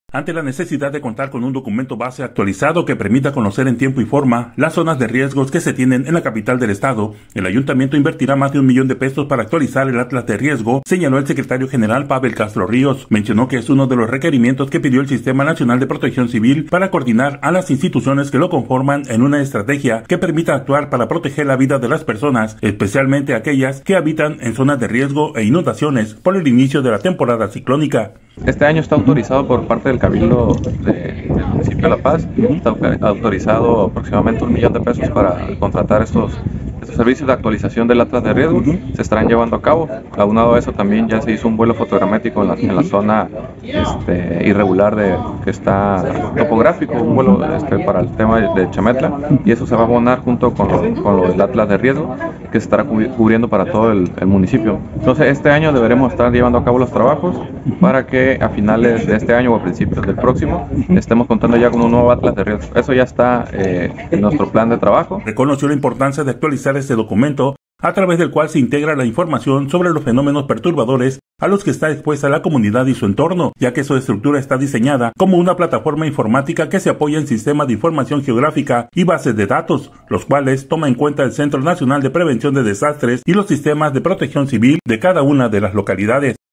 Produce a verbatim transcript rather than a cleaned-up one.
Ante la necesidad de contar con un documento base actualizado que permita conocer en tiempo y forma las zonas de riesgos que se tienen en la capital del estado, el ayuntamiento invertirá más de un millón de pesos para actualizar el Atlas de Riesgo, señaló el secretario general Pavel Castro Ríos. Mencionó que es uno de los requerimientos que pidió el Sistema Nacional de Protección Civil para coordinar a las instituciones que lo conforman en una estrategia que permita actuar para proteger la vida de las personas, especialmente aquellas que habitan en zonas de riesgo e inundaciones por el inicio de la temporada ciclónica. Este año está autorizado por parte del Cabildo de, del municipio de La Paz, está autorizado aproximadamente un millón de pesos para contratar estos, estos servicios de actualización del Atlas de Riesgo. Se estarán llevando a cabo. Aunado a eso también ya se hizo un vuelo fotogramétrico en la, en la zona este, irregular de, que está topográfico, un vuelo este, para el tema de Chametla, y eso se va a abonar junto con lo, con lo del Atlas de Riesgo que se estará cubriendo para todo el, el municipio. Entonces este año deberemos estar llevando a cabo los trabajos para que a finales de este año o a principios del próximo estemos contando ya con un nuevo Atlas de Riesgo. Eso ya está eh, en nuestro plan de trabajo. Reconoció la importancia de actualizar este documento, a través del cual se integra la información sobre los fenómenos perturbadores a los que está expuesta la comunidad y su entorno, ya que su estructura está diseñada como una plataforma informática que se apoya en sistemas de información geográfica y bases de datos, los cuales toma en cuenta el Centro Nacional de Prevención de Desastres y los sistemas de protección civil de cada una de las localidades.